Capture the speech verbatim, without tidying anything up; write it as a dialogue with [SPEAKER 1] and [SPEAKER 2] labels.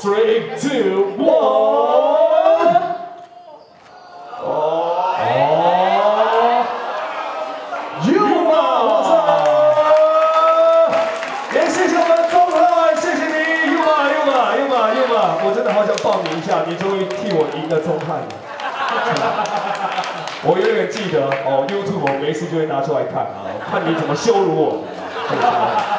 [SPEAKER 1] three, two, one。哦，又嘛，我操！也谢谢我们钟汉，谢谢你，又嘛又嘛又嘛又嘛，我真的好想抱你一下，你终于替我赢了钟汉了。我永远记得哦 ，YouTube 我没事就会拿出来看啊，看你怎么羞辱我。